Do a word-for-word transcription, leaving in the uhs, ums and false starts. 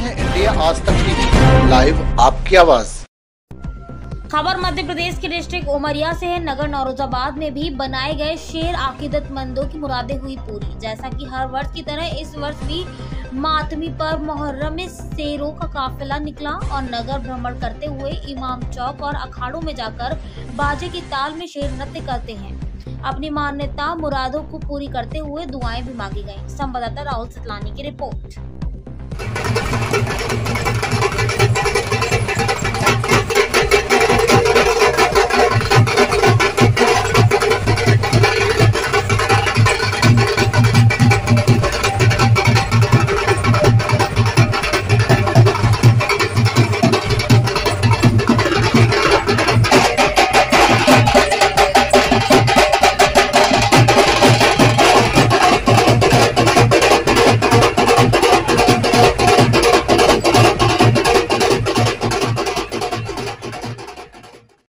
हैं इंडिया आज तक टीवी, लाइव आपकी आवाज। खबर मध्य प्रदेश के डिस्ट्रिक्ट उमरिया से है। नगर नौरोजाबाद में भी बनाए गए शेर अकीदतमंदों की मुरादें हुई पूरी। जैसा कि हर वर्ष की तरह इस वर्ष भी मातमी पर मुहर्रम में शेरों का काफिला निकला और नगर भ्रमण करते हुए इमाम चौक और अखाड़ों में जाकर बाजे की ताल में शेर नृत्य करते हैं। अपनी मान्यता मुरादों को पूरी करते हुए दुआएं भी मांगी गईं। संवाददाता राहुल सतलानी की रिपोर्ट।